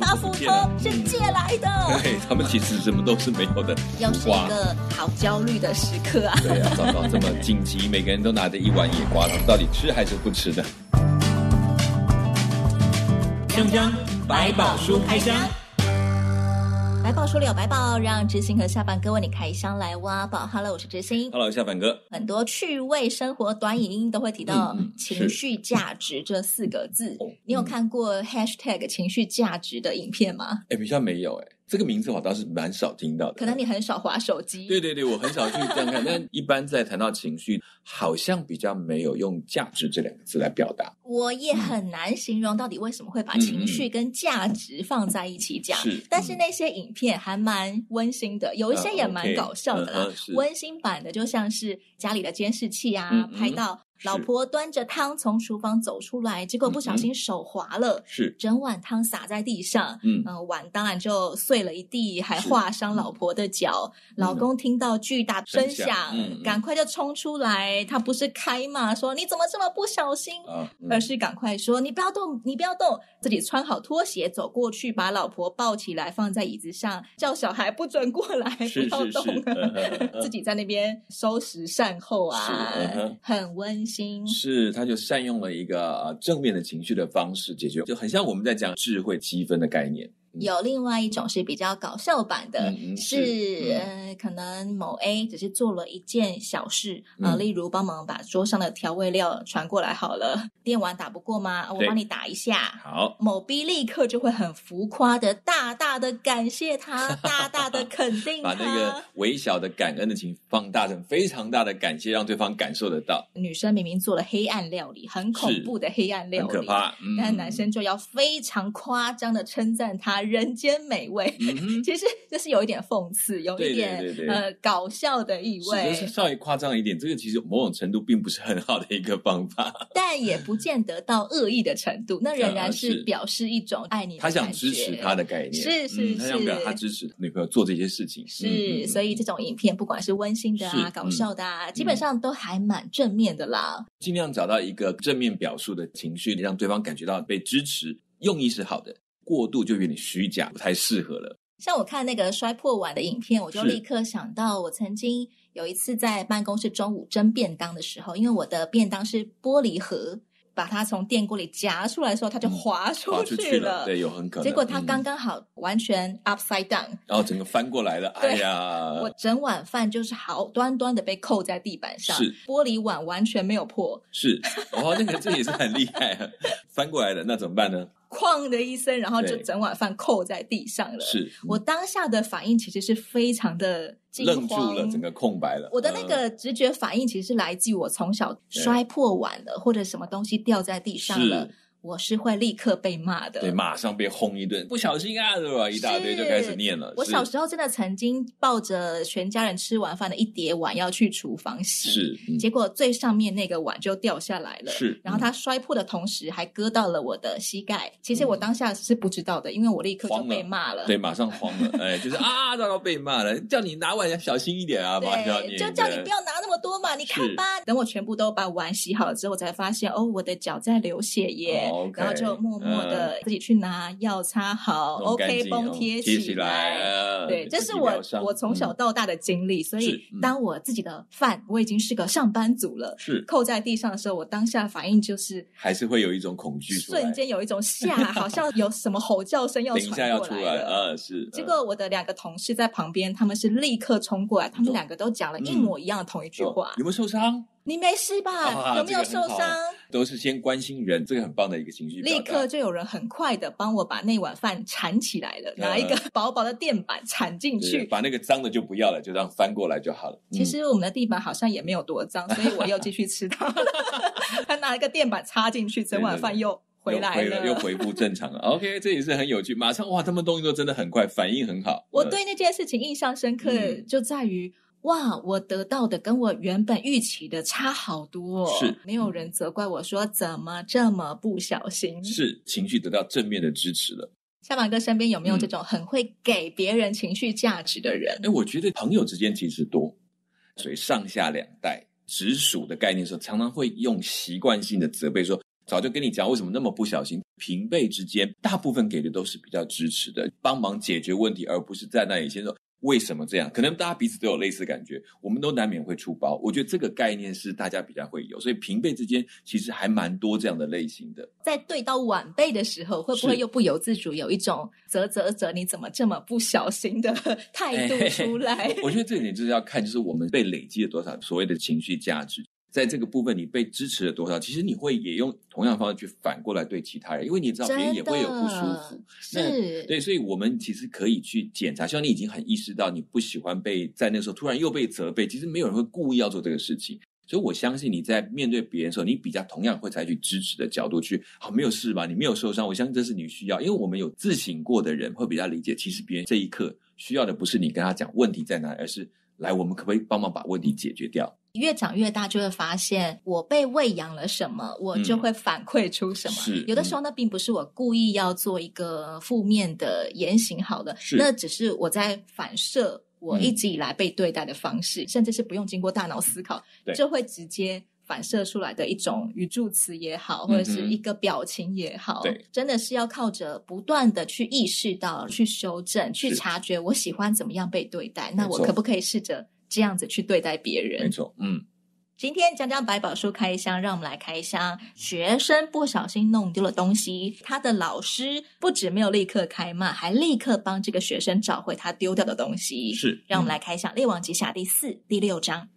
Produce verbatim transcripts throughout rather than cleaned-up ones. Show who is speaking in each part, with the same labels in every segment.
Speaker 1: 大斧头是借来的。
Speaker 2: 对，他们其实什么都是没有的。
Speaker 1: 又是一个好焦虑的时刻啊！
Speaker 2: 对啊，糟糕，这么紧急，每个人都拿着一碗野瓜，他们到底吃还是不吃的？
Speaker 3: 江江百宝书开箱，
Speaker 1: 百宝书里有百宝，让知心和下凡哥为你开箱来挖宝。Hello， 我是知心。
Speaker 2: Hello， 下凡哥。
Speaker 1: 很多趣味生活短影音都会提到情绪价值这四个字。嗯嗯、你有看过 hashtag 情绪价值的影片吗？
Speaker 2: 哎，比较没有哎。这个名字我倒是蛮少听到的，
Speaker 1: 可能你很少滑手机。
Speaker 2: 对对对，我很少去这样看。但一般在谈到情绪，好像比较没有用价值这两个字来表达。
Speaker 1: 我也很难形容到底为什么会把情绪跟价值放在一起讲。嗯嗯、但是那些影片还蛮温馨的，有一些也蛮搞笑的啦。
Speaker 2: 嗯 okay,
Speaker 1: 温馨版的就像是家里的监视器啊，嗯嗯拍到老婆端着汤从厨房走出来，结果不小心手滑了，
Speaker 2: 是
Speaker 1: 整碗汤洒在地上，嗯、呃，碗当然就碎了一地，还划伤老婆的脚。老公听到巨大声响，嗯、赶快就冲出来，他不是开骂说你怎么这么不小心，啊嗯、而是赶快说你不要动，你不要动，自己穿好拖鞋走过去，把老婆抱起来放在椅子上，叫小孩不准过来，不要动，是是是自己在那边收拾善后啊，嗯、很温馨。
Speaker 2: 是，他就善用了一个、呃、正面的情绪的方式解决，就很像我们在讲智慧积分的概念。
Speaker 1: 有另外一种是比较搞笑版的，
Speaker 2: 嗯、
Speaker 1: 是, 是、嗯、呃，可能某 A 只是做了一件小事，呃，
Speaker 2: 嗯、
Speaker 1: 例如帮忙把桌上的调味料传过来好了，电碗打不过吗？我帮你打一下。
Speaker 2: 好，
Speaker 1: 某 B 立刻就会很浮夸的大大的感谢他，大大的肯定他，
Speaker 2: 把那个微小的感恩的情放大成非常大的感谢，让对方感受得到。
Speaker 1: 女生明明做了黑暗料理，很恐怖的黑暗料理，
Speaker 2: 很可怕，
Speaker 1: 嗯、但男生就要非常夸张的称赞他人间美味，嗯、其实这是有一点讽刺，有一点
Speaker 2: 对对对对
Speaker 1: 呃搞笑的意味，
Speaker 2: 是，就是稍微夸张一点。这个其实某种程度并不是很好的一个方法，
Speaker 1: 但也不见得到恶意的程度，那仍然是表示一种爱你的感觉。
Speaker 2: 他想支持他的概念，
Speaker 1: 是是是、嗯，
Speaker 2: 他想表达他支持女朋友做这些事情。
Speaker 1: 是，
Speaker 2: 嗯、
Speaker 1: 所以这种影片不管是温馨的啊、搞笑的啊，嗯、基本上都还蛮正面的啦。
Speaker 2: 尽量找到一个正面表述的情绪，让对方感觉到被支持，用意是好的。过度就有点虚假，不太适合了。
Speaker 1: 像我看那个摔破碗的影片，我就立刻想到我曾经有一次在办公室中午蒸便当的时候，因为我的便当是玻璃盒，把它从电锅里夹出来的时候，它就滑出去了。嗯、
Speaker 2: 滑出去了，对，有很可能。
Speaker 1: 结果它刚刚好完全 upside down，
Speaker 2: 然后整个翻过来了。哎呀，
Speaker 1: 我整碗饭就是好端端的被扣在地板上，
Speaker 2: 是
Speaker 1: 玻璃碗完全没有破。
Speaker 2: 是，哦，那个这也是很厉害啊，翻过来的，那怎么办呢？
Speaker 1: 哐的一声，然后就整碗饭扣在地上了。
Speaker 2: 是、嗯、
Speaker 1: 我当下的反应其实是非常的惊慌，
Speaker 2: 愣住了，整个空白了。
Speaker 1: 我的那个直觉反应其实是来自于我从小摔破碗了，或者什么东西掉在地上了，我是会立刻被骂的。
Speaker 2: 对，马上被轰一顿，不小心啊，对吧？一大堆就开始念了。
Speaker 1: 我小时候真的曾经抱着全家人吃完饭的一叠碗要去厨房洗，
Speaker 2: 是、嗯、
Speaker 1: 结果最上面那个碗就掉下来了，
Speaker 2: 是，
Speaker 1: 然后它摔破的同时还割到了我的膝盖。其实我当下是不知道的，因为我立刻就被骂了。
Speaker 2: 对，马上慌了，哎，就是啊，糟糕，被骂了，叫你拿碗要小心一点啊，
Speaker 1: 对，就叫你不要拿那么多嘛，你看吧。等我全部都把碗洗好了之后，我才发现哦，我的脚在流血耶，哦 okay, 然后就默默的自己去拿药擦好、嗯、OK 绷贴起来，
Speaker 2: 贴起来、呃、
Speaker 1: 对，这是我我从小到大的经历、嗯、所以当我自己的饭我已经是个上班族了，
Speaker 2: 是
Speaker 1: 扣在地上的时候，我当下反应就是
Speaker 2: 还是会有一种恐惧出来，
Speaker 1: 瞬间有一种吓，好像有什么吼叫声要传过来了，等一下要出来、
Speaker 2: 呃、是
Speaker 1: 结果我的两个同事在旁边，他们是立刻冲过来，他们两个都讲了一模一样的同一句话、
Speaker 2: 嗯哦、有没有受伤？
Speaker 1: 你没事吧、啊、有没有受伤、
Speaker 2: 这个、都是先关心人，这个很棒的一个情绪表达。
Speaker 1: 立刻就有人很快的帮我把那碗饭铲起来了、嗯、拿一个薄薄的垫板铲进去，
Speaker 2: 把那个脏的就不要了，就这样翻过来就好了、嗯、
Speaker 1: 其实我们的地板好像也没有多脏，所以我又继续吃它他拿一个垫板插进去，整碗饭又回来了，
Speaker 2: 又恢复正常了OK， 这也是很有趣，马上哇，他们动作真的很快，反应很好。
Speaker 1: 我对那件事情印象深刻就在于、嗯哇，我得到的跟我原本预期的差好多哦，
Speaker 2: 是
Speaker 1: 没有人责怪我说怎么这么不小心，
Speaker 2: 是情绪得到正面的支持了。
Speaker 1: 下马哥身边有没有这种很会给别人情绪价值的人？
Speaker 2: 哎、嗯，我觉得朋友之间其实多，所以上下两代直属的概念的时候，常常会用习惯性的责备说早就跟你讲为什么那么不小心。平辈之间大部分给的都是比较支持的，帮忙解决问题，而不是在那里先说为什么这样。可能大家彼此都有类似感觉，我们都难免会出包。我觉得这个概念是大家比较会有，所以平辈之间其实还蛮多这样的类型的。
Speaker 1: 在对到晚辈的时候，会不会又不由自主有一种啧啧啧你怎么这么不小心的态度出来？
Speaker 2: 欸、我觉得这一点就是要看就是我们被累积了多少所谓的情绪价值，在这个部分你被支持了多少，其实你会也用同样的方式去反过来对其他人，因为你知道别人也会有不舒服。
Speaker 1: 是，
Speaker 2: 对，所以我们其实可以去检查，希望你已经很意识到你不喜欢被在那时候突然又被责备，其实没有人会故意要做这个事情。所以我相信你在面对别人的时候，你比较同样会采取支持的角度去，好，没有事吧，你没有受伤，我相信这是你需要。因为我们有自省过的人会比较理解，其实别人这一刻需要的不是你跟他讲问题在哪里，而是来我们可不可以帮忙把问题解决掉。
Speaker 1: 越长越大就会发现我被喂养了什么，我就会反馈出什么、嗯、有的时候呢、嗯、并不是我故意要做一个负面的言行好了，那只是我在反射我一直以来被对待的方式、嗯、甚至是不用经过大脑思考就会直接反射出来的一种语助词也好，或者是一个表情也好、嗯、真的是要靠着不断的去意识到，去修正，去察觉我喜欢怎么样被对待，那我可不可以试着这样子去对待别人。
Speaker 2: 没错，嗯。
Speaker 1: 今天讲讲百宝书开箱，让我们来开箱学生不小心弄丢了东西，他的老师不止没有立刻开骂，还立刻帮这个学生找回他丢掉的东西。
Speaker 2: 是，
Speaker 1: 让我们来开箱《列王纪下》第四、第六章。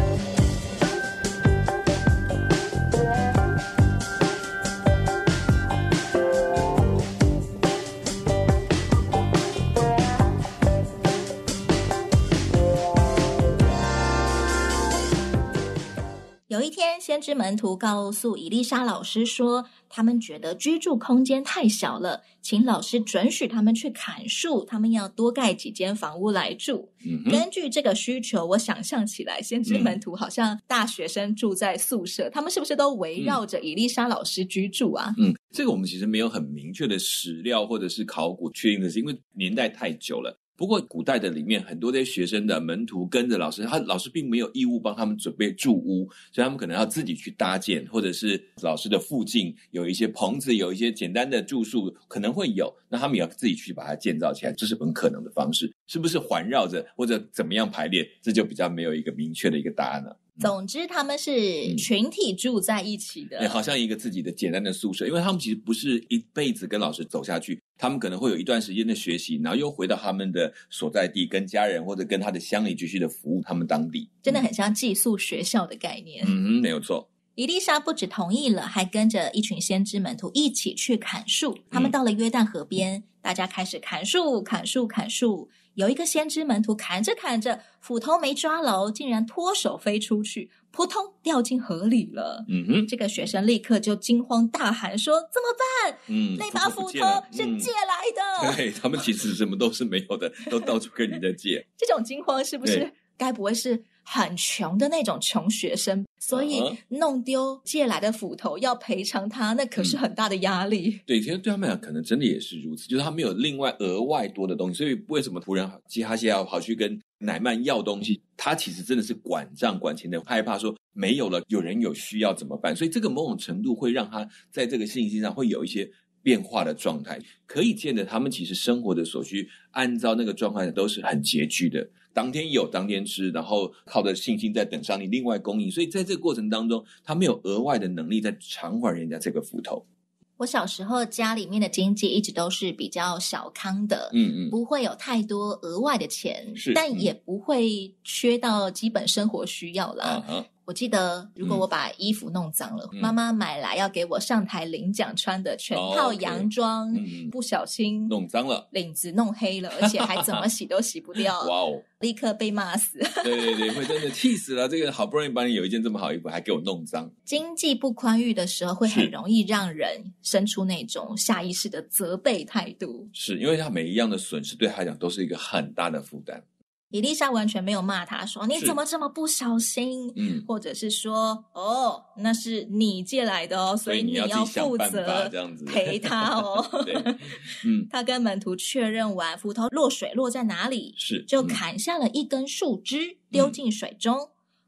Speaker 1: 有一天，先知门徒告诉以利沙老师说，他们觉得居住空间太小了，请老师准许他们去砍树，他们要多盖几间房屋来住、嗯、根据这个需求，我想象起来先知门徒好像大学生住在宿舍、嗯、他们是不是都围绕着以利沙老师居住啊？
Speaker 2: 嗯，这个我们其实没有很明确的史料或者是考古确定的是，因为年代太久了。不过古代的里面很多这些学生的门徒跟着老师，他老师并没有义务帮他们准备住屋，所以他们可能要自己去搭建，或者是老师的附近有一些棚子，有一些简单的住宿可能会有，那他们也要自己去把它建造起来，这是很可能的方式。是不是环绕着或者怎么样排列，这就比较没有一个明确的一个答案了。
Speaker 1: 总之他们是群体住在一起的、
Speaker 2: 嗯、好像一个自己的简单的宿舍，因为他们其实不是一辈子跟老师走下去，他们可能会有一段时间的学习，然后又回到他们的所在地，跟家人或者跟他的乡里继续的服务他们当地，
Speaker 1: 真的很像寄宿学校的概念。
Speaker 2: 嗯，没有错。
Speaker 1: 以利沙不只同意了，还跟着一群先知门徒一起去砍树。他们到了约旦河边、嗯、大家开始砍树砍树砍树。有一个先知门徒砍着砍着，斧头没抓牢，竟然脱手飞出去，扑通掉进河里了。
Speaker 2: 嗯哼，
Speaker 1: 这个学生立刻就惊慌大喊说：“怎么办？
Speaker 2: 嗯，
Speaker 1: 那把斧头是借来的。嗯”
Speaker 2: 对，他们其实什么都是没有的，都到处跟人家借。
Speaker 1: 这种惊慌是不是该不会是很穷的那种穷学生，所以弄丢借来的斧头要赔偿他，那可是很大的压力、嗯、
Speaker 2: 对，其实对他们讲可能真的也是如此，就是他没有另外额外多的东西，所以为什么仆人基哈西要跑去跟乃曼要东西，他其实真的是管账管钱的，害怕说没有了有人有需要怎么办，所以这个某种程度会让他在这个信心上会有一些变化的状态，可以见得他们其实生活的所需按照那个状态都是很拮据的，当天有当天吃，然后靠着信心在等上帝另外供应，所以在这个过程当中他没有额外的能力在偿还人家这个斧头。
Speaker 1: 我小时候家里面的经济一直都是比较小康的，
Speaker 2: 嗯嗯，
Speaker 1: 不会有太多额外的钱，
Speaker 2: 是，
Speaker 1: 但也不会缺到基本生活需要啦。
Speaker 2: 啊
Speaker 1: 我记得如果我把衣服弄脏了、嗯、妈妈买来要给我上台领奖穿的全套洋装、哦 okay 嗯、不小心
Speaker 2: 弄脏了，
Speaker 1: 领子弄黑了，而且还怎么洗都洗不掉
Speaker 2: 哇哦，
Speaker 1: 立刻被骂死
Speaker 2: 对对对，会真的气死了，这个好不容易帮你有一件这么好衣服还给我弄脏。
Speaker 1: 经济不宽裕的时候会很容易让人生出那种下意识的责备态度，
Speaker 2: 是因为他每一样的损失对他来讲都是一个很大的负担。
Speaker 1: 以利沙完全没有骂他说你怎么这么不小心，
Speaker 2: 嗯，
Speaker 1: 或者是说哦那是你借来的哦，所以你要负责赔他哦
Speaker 2: 对，嗯，
Speaker 1: 他跟门徒确认完斧头落水落在哪里，
Speaker 2: 是
Speaker 1: 就砍下了一根树枝丢进水中、嗯、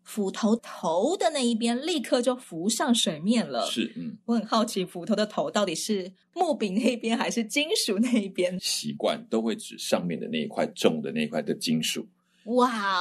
Speaker 1: 斧头头的那一边立刻就浮上水面了。
Speaker 2: 是，嗯，
Speaker 1: 我很好奇斧头的头到底是木柄那一边还是金属那一边？
Speaker 2: 习惯都会指上面的那一块重的那一块的金属。
Speaker 1: 哇、wow ！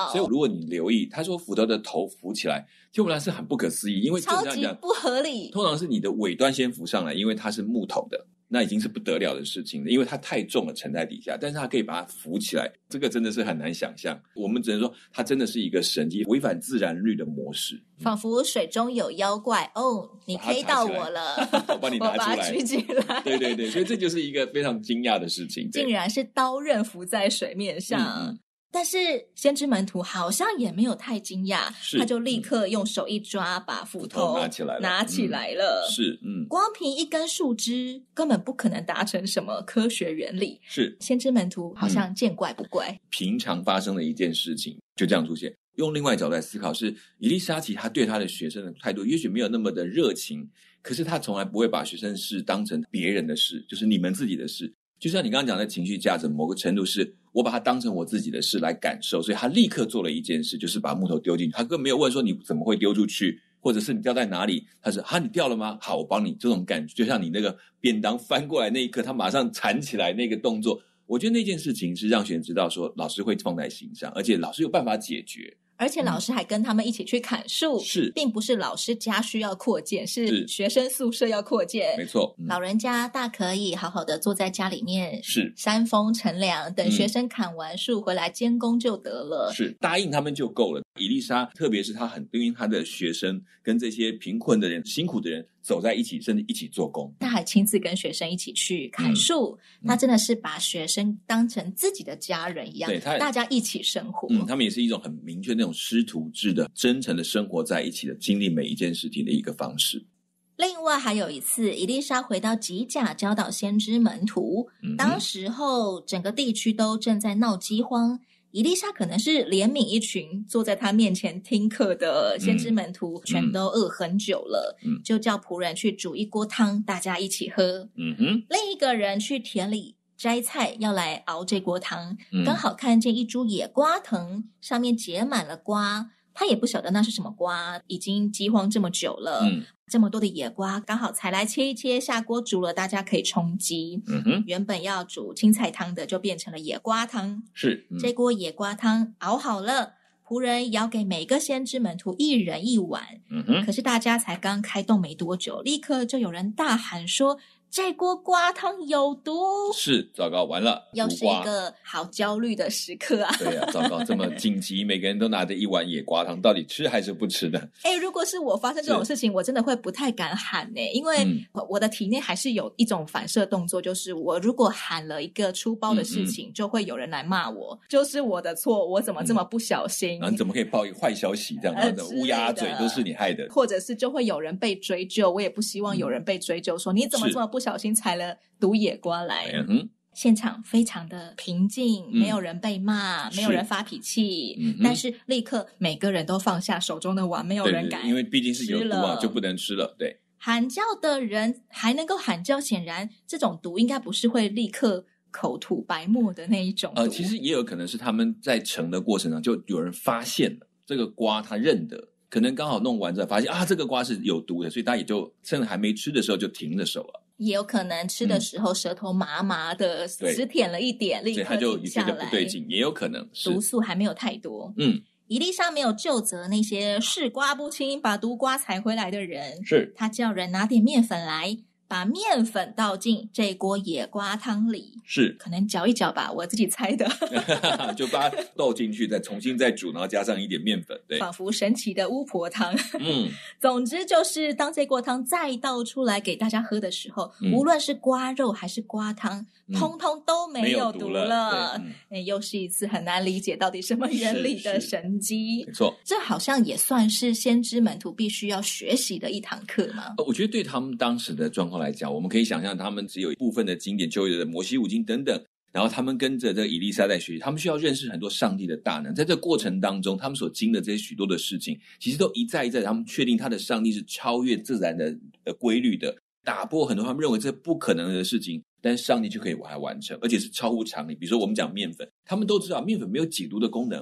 Speaker 2: 所以如果你留意，他说斧头的头浮起来，对我们来说是很不可思议，因为
Speaker 1: 超级不合理。
Speaker 2: 通常是你的尾端先浮上来，因为它是木头的，那已经是不得了的事情了，因为它太重了沉在底下，但是它可以把它浮起来，这个真的是很难想象。我们只能说它真的是一个神迹，违反自然律的模式，
Speaker 1: 仿佛水中有妖怪哦，你 K 到我了，
Speaker 2: 我帮你拿出来，
Speaker 1: 我把它举起来。
Speaker 2: 对对对，所以这就是一个非常惊讶的事情，
Speaker 1: 竟然是刀刃浮在水面上。嗯嗯，但是先知门徒好像也没有太惊讶，他就立刻用手一抓，把斧头
Speaker 2: 拿起来了，
Speaker 1: 拿起来了。
Speaker 2: 嗯、是，嗯，
Speaker 1: 光凭一根树枝根本不可能达成什么科学原理。
Speaker 2: 是，
Speaker 1: 先知门徒好像见怪不怪，
Speaker 2: 嗯、平常发生的一件事情就这样出现。用另外角度来思考，是以利沙其他对他的学生的态度，也许没有那么的热情，可是他从来不会把学生事当成别人的事，就是你们自己的事。就像你刚刚讲的情绪价值，某个程度是我把它当成我自己的事来感受，所以他立刻做了一件事，就是把木头丢进去。他根本没有问说你怎么会丢出去，或者是你掉在哪里。他说哈，你掉了吗？好，我帮你。这种感觉就像你那个便当翻过来那一刻，他马上缠起来那个动作，我觉得那件事情是让学生知道说老师会放在心上，而且老师有办法解决。
Speaker 1: 而且老师还跟他们一起去砍树，
Speaker 2: 是，
Speaker 1: 并不是老师家需要扩建，是学生宿舍要扩建。
Speaker 2: 没错、
Speaker 1: 嗯，老人家大可以好好的坐在家里面，
Speaker 2: 是
Speaker 1: 扇风乘凉，等学生砍完树回来监工就得了。
Speaker 2: 是，答应他们就够了。以利沙，特别是他很因为他的学生跟这些贫困的人、辛苦的人走在一起，甚至一起做工。
Speaker 1: 他还亲自跟学生一起去砍树，嗯、他真的是把学生当成自己的家人一样，
Speaker 2: 对他
Speaker 1: 大家一起生活。
Speaker 2: 嗯，他们也是一种很明确那种师徒制的、真诚的生活在一起的，经历每一件事情的一个方式。
Speaker 1: 另外还有一次，以利沙回到吉甲教导先知门徒，嗯、当时候整个地区都正在闹饥荒。以利沙可能是怜悯一群坐在他面前听课的先知门徒，嗯、全都饿很久了，嗯、就叫仆人去煮一锅汤，大家一起喝。
Speaker 2: 嗯哼，
Speaker 1: 另一个人去田里摘菜，要来熬这锅汤，嗯、刚好看见一株野瓜藤，上面结满了瓜。他也不晓得那是什么瓜，已经饥荒这么久了，嗯、这么多的野瓜，刚好采来切一切，下锅煮了，大家可以充饥。
Speaker 2: 嗯哼，
Speaker 1: 原本要煮青菜汤的，就变成了野瓜汤。
Speaker 2: 是，
Speaker 1: 嗯、这锅野瓜汤熬好了，仆人舀给每个先知门徒一人一碗。
Speaker 2: 嗯哼，
Speaker 1: 可是大家才刚开动没多久，立刻就有人大喊说，这锅瓜汤有毒。
Speaker 2: 是，糟糕，完了，
Speaker 1: 又是一个好焦虑的时刻啊。
Speaker 2: 对啊，糟糕，这么紧急，每个人都拿着一碗野瓜汤，到底吃还是不吃呢？
Speaker 1: 哎，如果是我发生这种事情，我真的会不太敢喊呢，因为我的体内还是有一种反射动作，就是我如果喊了一个粗暴的事情，嗯嗯就会有人来骂我，就是我的错，我怎么这么不小心？
Speaker 2: 嗯、你怎么可以报一个坏消息这样子？呃、乌鸦嘴都是你害的，
Speaker 1: 或者是就会有人被追究，我也不希望有人被追究，说你怎么这么不小心采了毒野瓜来。
Speaker 2: 嗯，
Speaker 1: 现场非常的平静，嗯、没有人被骂，没有人发脾气，嗯、但是立刻每个人都放下手中的碗，没有人敢吃了，
Speaker 2: 因为毕竟是有毒啊，就不能吃了。对，
Speaker 1: 喊叫的人还能够喊叫，显然这种毒应该不是会立刻口吐白沫的那一种毒。
Speaker 2: 呃，其实也有可能是他们在盛的过程中就有人发现了这个瓜，他认得。可能刚好弄完之后发现啊，这个瓜是有毒的，所以他也就趁还没吃的时候就停了手了。
Speaker 1: 也有可能吃的时候舌头麻麻的，嗯、只舔了一点，立刻停下来，
Speaker 2: 所以他就觉得不对劲，也有可能
Speaker 1: 毒素还没有太多。
Speaker 2: 嗯，
Speaker 1: 以利沙没有究责那些视瓜不清把毒瓜采回来的人，
Speaker 2: 是
Speaker 1: 他叫人拿点面粉来，把面粉倒进这锅野瓜汤里，
Speaker 2: 是
Speaker 1: 可能搅一搅吧，我自己猜的。
Speaker 2: 就把它倒进去，再重新再煮，然后加上一点面粉，对，
Speaker 1: 仿佛神奇的巫婆汤。
Speaker 2: 嗯，
Speaker 1: 总之就是当这锅汤再倒出来给大家喝的时候，
Speaker 2: 嗯、
Speaker 1: 无论是瓜肉还是瓜汤，嗯、通通都没有毒了。
Speaker 2: 了
Speaker 1: 嗯、又是一次很难理解到底什么原理的神迹。
Speaker 2: 没错，
Speaker 1: 这好像也算是先知门徒必须要学习的一堂课嘛。
Speaker 2: 我觉得对他们当时的状况来讲，我们可以想象他们只有一部分的经典旧约的摩西五经等等，然后他们跟着这个以利沙在学习，他们需要认识很多上帝的大能。在这个过程当中，他们所经历的这些许多的事情，其实都一再一再他们确定他的上帝是超越自然的呃规律的，打破很多他们认为这不可能的事情，但是上帝就可以把它完成，而且是超乎常理。比如说我们讲面粉，他们都知道面粉没有解毒的功能，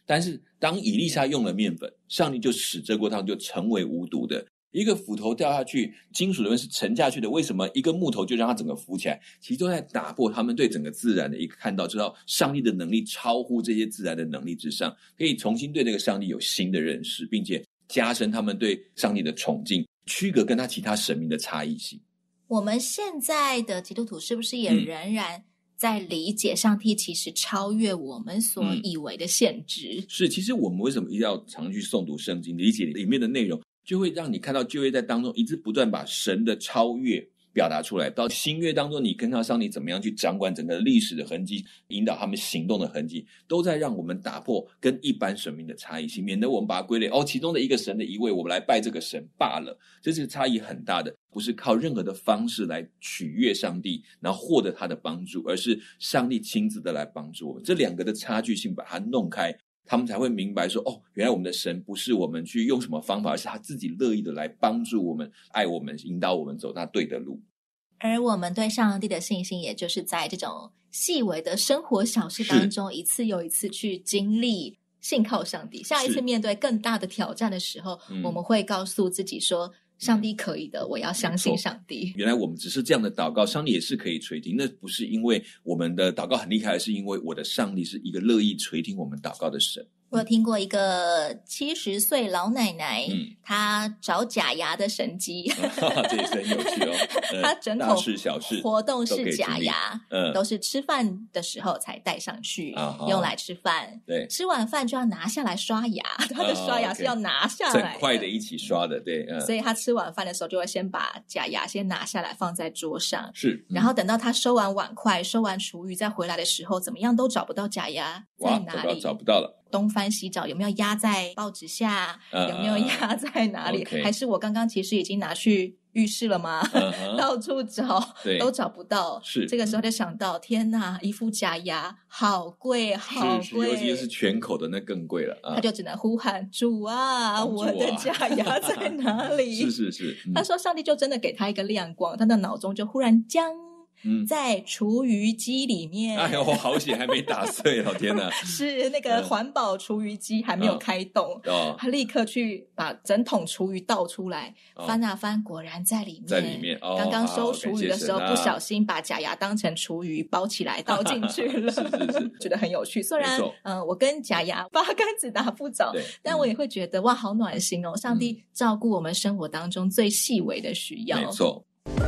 Speaker 2: 但是当以利沙用了面粉，上帝就使这锅汤就成为无毒的。一个斧头掉下去，金属的是沉下去的，为什么一个木头就让它整个浮起来？其实都在打破他们对整个自然的一个看到，知道上帝的能力超乎这些自然的能力之上，可以重新对这个上帝有新的认识，并且加深他们对上帝的崇敬，区隔跟他其他神明的差异性。
Speaker 1: 我们现在的基督徒是不是也仍然在理解上帝其实超越我们所以为的限制？
Speaker 2: 嗯、是，其实我们为什么一定要常去诵读圣经，理解里面的内容，就会让你看到旧约在当中一直不断把神的超越表达出来，到新约当中你看到上帝怎么样去掌管整个历史的痕迹，引导他们行动的痕迹，都在让我们打破跟一般神明的差异性，免得我们把它归类哦，其中的一个神的一位我们来拜这个神罢了。这是差异很大的，不是靠任何的方式来取悦上帝然后获得他的帮助，而是上帝亲自的来帮助我们。这两个的差距性把它弄开，他们才会明白说，哦，原来我们的神不是我们去用什么方法，而是他自己乐意的来帮助我们，爱我们，引导我们走他对的路。
Speaker 1: 而我们对上帝的信心，也就是在这种细微的生活小事当中，一次又一次去经历信靠上帝。下一次面对更大的挑战的时候，我们会告诉自己说，上帝可以的，我要相信上帝。
Speaker 2: 原来我们只是这样的祷告，上帝也是可以垂听。那不是因为我们的祷告很厉害，而是因为我的上帝是一个乐意垂听我们祷告的神。
Speaker 1: 我有听过一个七十岁老奶奶，
Speaker 2: 嗯，
Speaker 1: 她找假牙的神迹，
Speaker 2: 这也是很有趣哦。
Speaker 1: 她整口
Speaker 2: 大事小事
Speaker 1: 活动是假牙，
Speaker 2: 嗯，
Speaker 1: 都是吃饭的时候才戴上去，
Speaker 2: 啊、
Speaker 1: 用来吃饭。
Speaker 2: 对，
Speaker 1: 吃完饭就要拿下来刷牙，她的刷牙是要拿下来的，
Speaker 2: 整块的一起刷的，对，嗯。
Speaker 1: 所以她吃完饭的时候就会先把假牙先拿下来放在桌上，
Speaker 2: 是，嗯、
Speaker 1: 然后等到她收完碗筷、收完厨余再回来的时候，怎么样都找不到假牙在哪里，
Speaker 2: 找不到了。
Speaker 1: 东翻西找，有没有压在报纸下、
Speaker 2: uh,
Speaker 1: 有没有压在哪里、
Speaker 2: okay.
Speaker 1: 还是我刚刚其实已经拿去浴室了吗？ uh-huh. 到处找都找不到。
Speaker 2: 是，
Speaker 1: 这个时候就想到，天哪，一副假牙好贵好贵，
Speaker 2: 尤其是全口的那更贵了、啊、
Speaker 1: 他就只能呼喊主啊，我的假牙在哪里？
Speaker 2: 是是是、
Speaker 1: 嗯、他说上帝就真的给他一个亮光，他的脑中就忽然将嗯，在厨余机里面，
Speaker 2: 哎呦，好险还没打碎哦！天哪，
Speaker 1: 是那个环保厨余机还没有开动、
Speaker 2: 哦、
Speaker 1: 他立刻去把整桶厨余倒出来、哦、翻啊翻，果然在里面，
Speaker 2: 在里面。哦、
Speaker 1: 刚刚收厨余的时候、
Speaker 2: 啊、
Speaker 1: 不小心把假牙当成厨余包起来倒进去了，
Speaker 2: 是是是，
Speaker 1: 觉得很有趣。虽然嗯、呃，我跟假牙八竿子打不着，但我也会觉得、嗯、哇，好暖心哦！上帝照顾我们生活当中最细微的需要，
Speaker 2: 没错。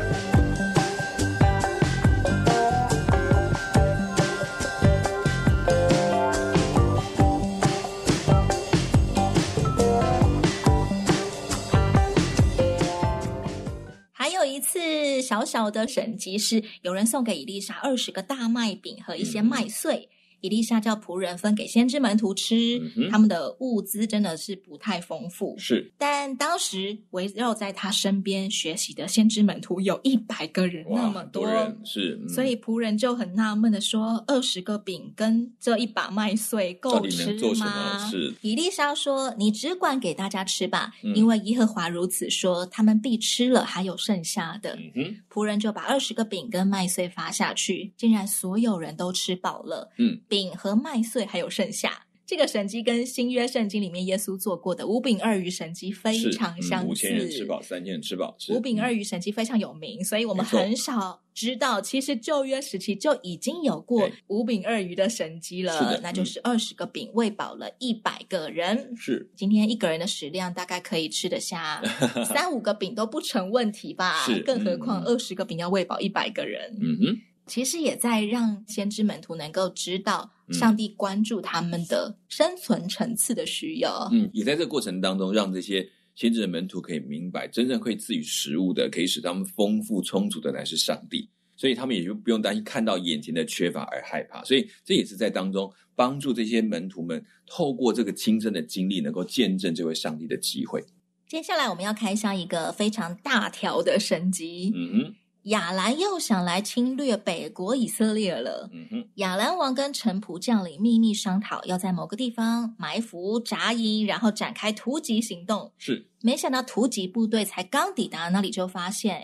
Speaker 1: 有一次小小的神迹是有人送给以利沙二十个大麦饼和一些麦穗、嗯、以利沙叫仆人分给先知门徒吃、嗯、他们的物资真的是不太丰富，
Speaker 2: 是，
Speaker 1: 但当时围绕在他身边学习的先知门徒有一百个人那么多，
Speaker 2: 多人是、嗯、
Speaker 1: 所以仆人就很纳闷的说，二十个饼跟这一把麦穗够吃吗？
Speaker 2: 是，
Speaker 1: 以利沙说，你只管给大家吃吧、嗯、因为耶和华如此说，他们必吃了还有剩下的、
Speaker 2: 嗯、哼，
Speaker 1: 仆人就把二十个饼跟麦穗发下去，竟然所有人都吃饱了，
Speaker 2: 嗯，
Speaker 1: 饼和麦穗还有剩下。这个神迹跟新约圣经里面耶稣做过的五饼二鱼神迹非常相似，
Speaker 2: 嗯、五千人吃饱，三千人吃饱，
Speaker 1: 五饼二鱼神迹非常有名，所以我们很少知道其实旧约时期就已经有过五饼二鱼的神迹了，那就是二十个饼喂饱了一百个人，
Speaker 2: 是，
Speaker 1: 今天一个人的食量大概可以吃得下三五个饼都不成问题吧，
Speaker 2: 是，
Speaker 1: 更何况二十个饼要喂饱一百个人，
Speaker 2: 嗯哼，
Speaker 1: 其实也在让先知门徒能够知道上帝关注他们的生存层次的需要，
Speaker 2: 嗯，也在这个过程当中让这些先知的门徒可以明白，真正会赐予食物的，可以使他们丰富充足的乃是上帝，所以他们也就不用担心看到眼前的缺乏而害怕，所以这也是在当中帮助这些门徒们透过这个亲身的经历能够见证这位上帝的机会。
Speaker 1: 接下来我们要开箱一个非常大条的神迹，
Speaker 2: 嗯哼，
Speaker 1: 亚兰又想来侵略北国以色列了。
Speaker 2: 嗯哼，
Speaker 1: 亚兰王跟臣仆将领秘密商讨，要在某个地方埋伏扎营，然后展开突击行动。
Speaker 2: 是，
Speaker 1: 没想到突击部队才刚抵达那里，就发现，诶，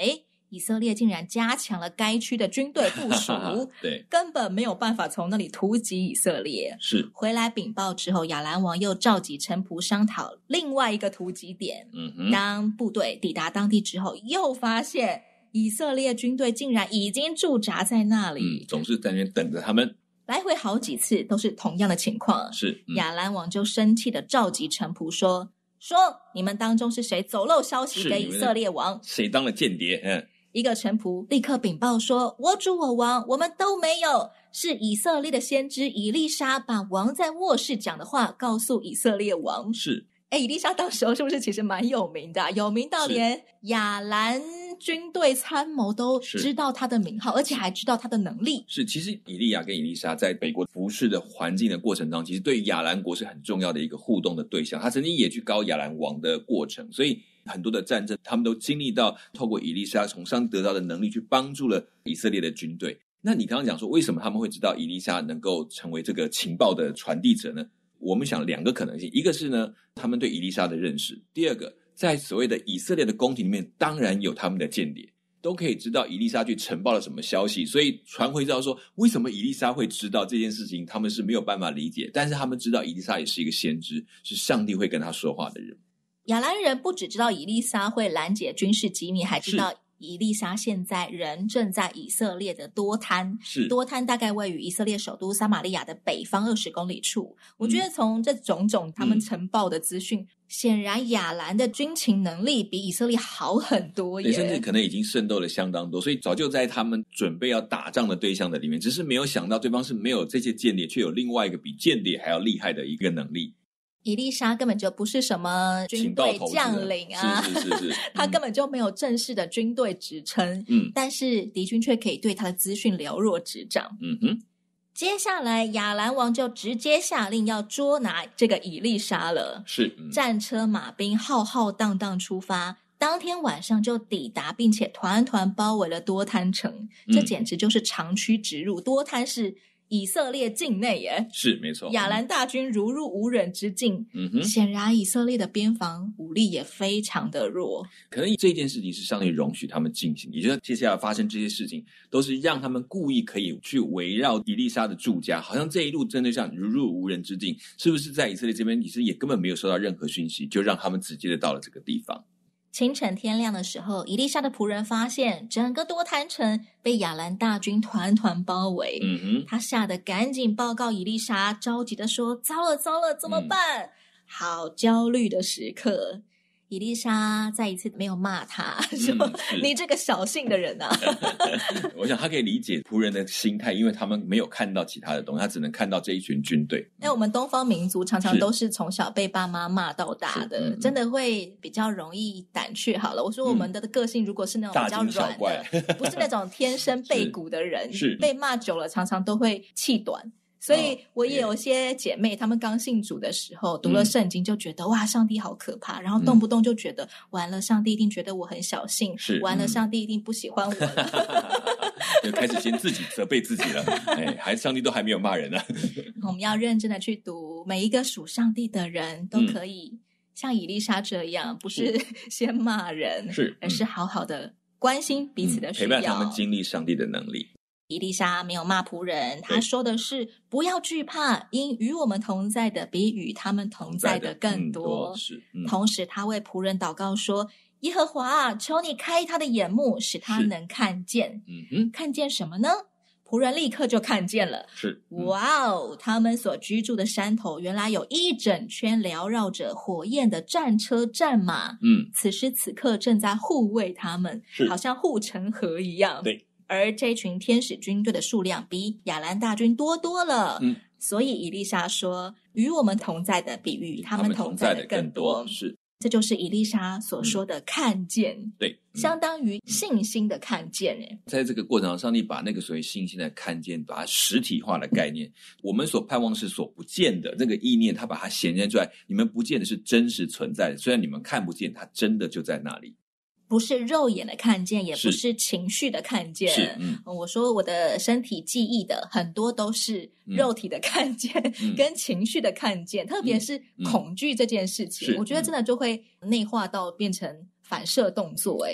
Speaker 1: 以色列竟然加强了该区的军队部署
Speaker 2: 对，
Speaker 1: 根本没有办法从那里突击以色列。
Speaker 2: 是
Speaker 1: 回来禀报之后，亚兰王又召集臣仆商讨另外一个突击点。
Speaker 2: 嗯哼，
Speaker 1: 当部队抵达当地之后，又发现以色列军队竟然已经驻扎在那里，
Speaker 2: 嗯，总是在那边等着他们。
Speaker 1: 来回好几次都是同样的情况。
Speaker 2: 是、嗯、
Speaker 1: 亚兰王就生气的召集臣仆说说你们当中是谁走漏消息给以色列王？
Speaker 2: 谁当了间谍？嗯，
Speaker 1: 一个臣仆立刻禀报说，我主我王，我们都没有，是以色列的先知以利沙把王在卧室讲的话告诉以色列王。
Speaker 2: 是，
Speaker 1: 哎，以利沙当时候是不是其实蛮有名的、啊、有名到连亚兰军队参谋都知道他的名号，而且还知道他的能力。
Speaker 2: 是，其实以利亚跟以利沙在北国服侍的环境的过程当中，其实对亚兰国是很重要的一个互动的对象。他曾经也去告亚兰王的过程，所以很多的战争他们都经历到透过以利沙从上得到的能力去帮助了以色列的军队。那你刚刚讲说为什么他们会知道以利沙能够成为这个情报的传递者呢？我们想两个可能性，一个是呢他们对以利沙的认识，第二个在所谓的以色列的宫廷里面当然有他们的间谍，都可以知道以利沙去呈报了什么消息，所以传回到说为什么以利沙会知道这件事情，他们是没有办法理解，但是他们知道以利沙也是一个先知，是上帝会跟他说话的人。
Speaker 1: 亚兰人不只知道以利沙会拦截军事机密，还知道以利沙现在人正在以色列的多滩，
Speaker 2: 是
Speaker 1: 多滩大概位于以色列首都撒玛利亚的北方二十公里处。我觉得从这种种他们呈报的资讯、嗯、显然亚兰的军情能力比以色列好很多耶，
Speaker 2: 甚至可能已经渗透了相当多，所以早就在他们准备要打仗的对象的里面，只是没有想到对方是没有这些间谍，却有另外一个比间谍还要厉害的一个能力。
Speaker 1: 以利沙根本就不是什么军队将领啊，
Speaker 2: 是是是是，
Speaker 1: 他根本就没有正式的军队职称，
Speaker 2: 嗯，
Speaker 1: 但是敌军却可以对他的资讯了若指掌。
Speaker 2: 嗯哼，
Speaker 1: 接下来亚兰王就直接下令要捉拿这个以利沙了，
Speaker 2: 是、嗯、
Speaker 1: 战车马兵浩浩荡荡出发，当天晚上就抵达，并且团团包围了多滩城，这简直就是长驱直入。多滩是以色列境内耶，
Speaker 2: 是没错，
Speaker 1: 亚兰大军如入无人之境。
Speaker 2: 嗯哼，
Speaker 1: 显然以色列的边防武力也非常的弱，
Speaker 2: 可能这件事情是上帝容许他们进行，也就是接下来发生这些事情都是让他们故意可以去围绕以利沙的住家，好像这一路真的像如入无人之境，是不是在以色列这边其实也根本没有收到任何讯息，就让他们直接的到了这个地方。
Speaker 1: 清晨天亮的时候，以利沙的仆人发现整个多滩城被亚兰大军团团包围。
Speaker 2: 嗯哼，
Speaker 1: 他吓得赶紧报告以利沙，着急的说：糟了糟了，怎么办？嗯、好焦虑的时刻。以利沙再一次没有骂他，说、嗯、你这个小性的人啊。
Speaker 2: 我想他可以理解仆人的心态，因为他们没有看到其他的东西，他只能看到这一群军队。
Speaker 1: 因为我们东方民族常常都是从小被爸妈骂到大的、嗯、真的会比较容易胆怯。好了，我说我们的个性如果是那种比较软的，不是那种天生背骨的人，
Speaker 2: 是
Speaker 1: 被骂久了常常都会气短。所以我也有一些姐妹，她们刚信主的时候读了圣经就觉得、嗯、哇上帝好可怕，然后动不动就觉得、嗯、完了上帝一定觉得我很小性，
Speaker 2: 是
Speaker 1: 完了上帝一定不喜欢我了
Speaker 2: 就开始先自己责备自己了哎，还上帝都还没有骂人呢、啊、
Speaker 1: 我们要认真的去读，每一个属上帝的人都可以像以利沙这样、嗯、不是先骂人，
Speaker 2: 是
Speaker 1: 而是好好的关心彼此的需要、嗯、
Speaker 2: 陪伴他们经历上帝的能力。
Speaker 1: 以利沙没有骂仆人，他说的是不要惧怕，因与我们同在的比与他们同在的更多。
Speaker 2: 嗯、是嗯、
Speaker 1: 同时他为仆人祷告说，耶和华啊，求你开他的眼目，使他能看见。
Speaker 2: 嗯哼，
Speaker 1: 看见什么呢？仆人立刻就看见了。
Speaker 2: 是、
Speaker 1: 嗯、哇哦，他们所居住的山头原来有一整圈缭绕着火焰的战车战马，
Speaker 2: 嗯，
Speaker 1: 此时此刻正在护卫他们，好像护城河一样。
Speaker 2: 对，
Speaker 1: 而这群天使军队的数量比亚兰大军多多了，
Speaker 2: 嗯，
Speaker 1: 所以以利沙说，与我们同在的比与他们同在的更多。
Speaker 2: 更多是，
Speaker 1: 这就是以利沙所说的看见，
Speaker 2: 嗯、对、
Speaker 1: 嗯，相当于信心的看见。
Speaker 2: 在这个过程中，上帝把那个所谓信心的看见，把它实体化的概念，我们所盼望是所不见的这个意念，他把它显现出来。你们不见的是真实存在的，虽然你们看不见，它真的就在那里。
Speaker 1: 不是肉眼的看见，也不是情绪的看见。
Speaker 2: 是，嗯，
Speaker 1: 我说我的身体记忆的很多都是肉体的看见、嗯、跟情绪的看见、嗯、特别是恐惧这件事情、嗯、我觉得真的就会内化到变成反射动作。哎，
Speaker 2: 对，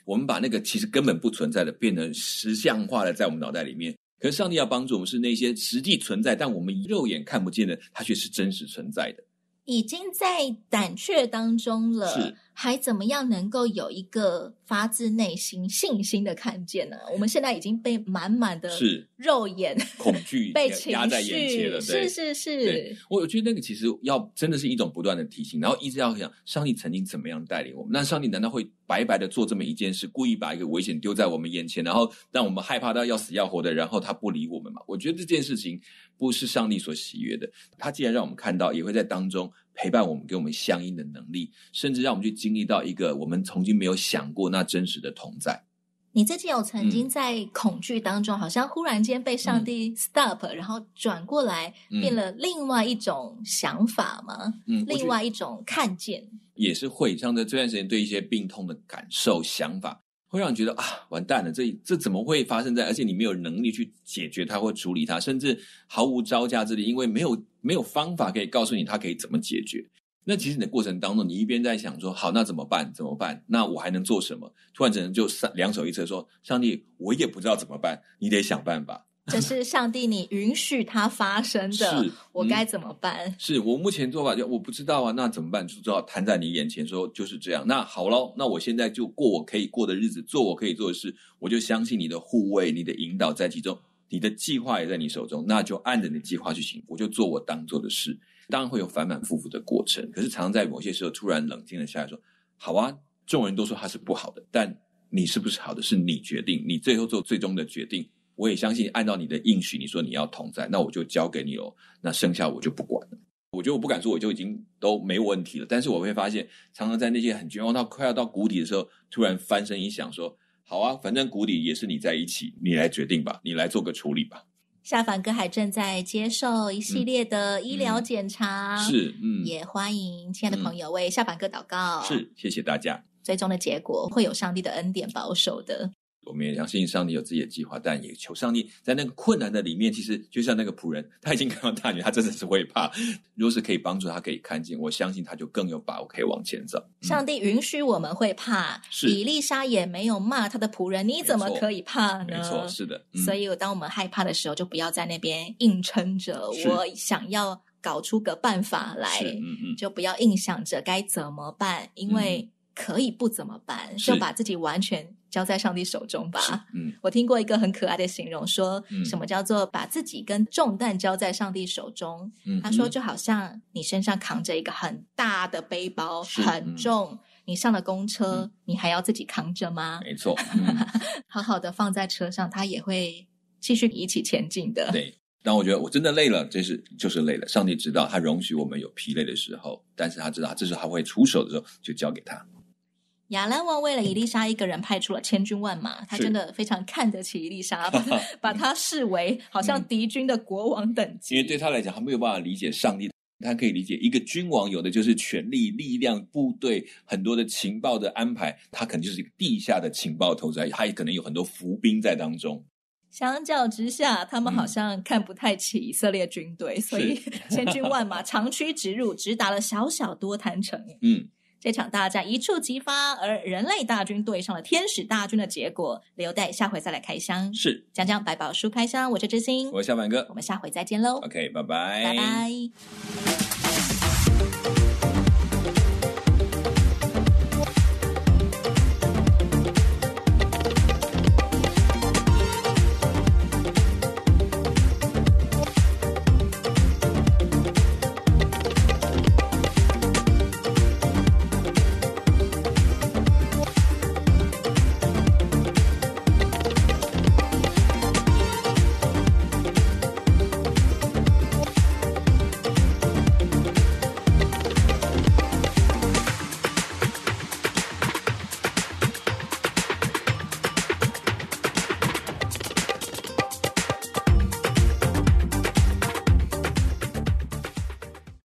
Speaker 2: 我们把那个其实根本不存在的变成实相化的在我们脑袋里面。可是上帝要帮助我们是那些实际存在但我们肉眼看不见的，它却是真实存在的。
Speaker 1: 已经在胆怯当中了，
Speaker 2: 是
Speaker 1: 还怎么样能够有一个发自内心信心的看见呢？我们现在已经被满满的
Speaker 2: 是
Speaker 1: 肉眼
Speaker 2: 恐惧
Speaker 1: 被情绪
Speaker 2: 压在眼前了，对，
Speaker 1: 是是是。
Speaker 2: 对，我觉得那个其实要真的是一种不断的提醒，然后一直要想上帝曾经怎么样带领我们。那上帝难道会白白的做这么一件事，故意把一个危险丢在我们眼前，然后让我们害怕到要死要活的，然后他不理我们吗？我觉得这件事情不是上帝所喜悦的。他既然让我们看到，也会在当中陪伴我们，给我们相应的能力，甚至让我们去经历到一个我们曾经没有想过那真实的同在。
Speaker 1: 你自己有曾经在恐惧当中、嗯、好像忽然间被上帝 stop、嗯、然后转过来变了另外一种想法吗？嗯，另外一种看见。
Speaker 2: 也是会像在这段时间对一些病痛的感受想法会让你觉得啊，完蛋了，这这怎么会发生在，而且你没有能力去解决它或处理它，甚至毫无招架之力，因为没有没有方法可以告诉你它可以怎么解决。那其实你的过程当中，你一边在想说好，那怎么办怎么办，那我还能做什么，突然只能就两手一扯说，上帝我也不知道怎么办，你得想办法。
Speaker 1: 这是上帝你允许它发生的，我该怎么办、嗯、
Speaker 2: 是我目前做法就我不知道啊，那怎么办，就只好摊在你眼前说就是这样，那好咯，那我现在就过我可以过的日子，做我可以做的事，我就相信你的护卫，你的引导在其中，你的计划也在你手中，那就按着你的计划去行，我就做我当做的事。当然会有反反复复的过程，可是常常在某些时候突然冷静了下来说，好啊，众人都说它是不好的，但你是不是好的是你决定，你最后做最终的决定。我也相信按照你的应许，你说你要同在，那我就交给你咯，那剩下我就不管了。我觉得我不敢说我就已经都没问题了，但是我会发现常常在那些很绝望到快要到谷底的时候，突然翻身一想说，好啊，反正谷底也是你在一起，你来决定吧，你来做个处理吧。
Speaker 1: 下凡哥还正在接受一系列的医疗检查、
Speaker 2: 嗯、是嗯，
Speaker 1: 也欢迎亲爱的朋友为下凡哥祷告、
Speaker 2: 嗯、是谢谢大家。
Speaker 1: 最终的结果会有上帝的恩典保守的，
Speaker 2: 我们也相信上帝有自己的计划，但也求上帝在那个困难的里面，其实就像那个仆人，他已经看到大女，他真的是会怕，如果是可以帮助他可以看见，我相信他就更有把握可以往前走、嗯、
Speaker 1: 上帝允许我们会怕，以利沙也没有骂他的仆人，你怎么可以怕呢？
Speaker 2: 没错，是的、
Speaker 1: 嗯、所以当我们害怕的时候，就不要在那边硬撑着我想要搞出个办法来、嗯嗯、就不要硬想着该怎么办，因为可以不怎么办，就把自己完全交在上帝手中吧、嗯、我听过一个很可爱的形容说、嗯、什么叫做把自己跟重担交在上帝手中、嗯、他说就好像你身上扛着一个很大的背包很重、嗯、你上了公车、嗯、你还要自己扛着吗？
Speaker 2: 没错、嗯、
Speaker 1: 好好的放在车上，他也会继续一起前进的。
Speaker 2: 对，但我觉得我真的累了，这是就是累了，上帝知道他容许我们有疲累的时候，但是他知道这时候他会出手的时候就交给他。
Speaker 1: 亚兰王为了以利沙一个人派出了千军万马，他真的非常看得起以利沙，把他把他视为好像敌军的国王等级、
Speaker 2: 嗯、因为对他来讲他没有办法理解上帝，他可以理解一个君王有的就是权力力量部队很多的情报的安排，他可能就是一个地下的情报头子，他也可能有很多伏兵在当中。
Speaker 1: 相较之下他们好像看不太起以色列军队、嗯、所以千军万马长驱直入，直达了小小多滩城。嗯，这场大战一触即发，而人类大军对上了天使大军的结果，留待下回再来开箱。
Speaker 2: 是讲
Speaker 1: 讲百宝书开箱，我是知心，
Speaker 2: 我是小满哥，
Speaker 1: 我们下回再见喽。
Speaker 2: OK， 拜拜
Speaker 1: 拜拜。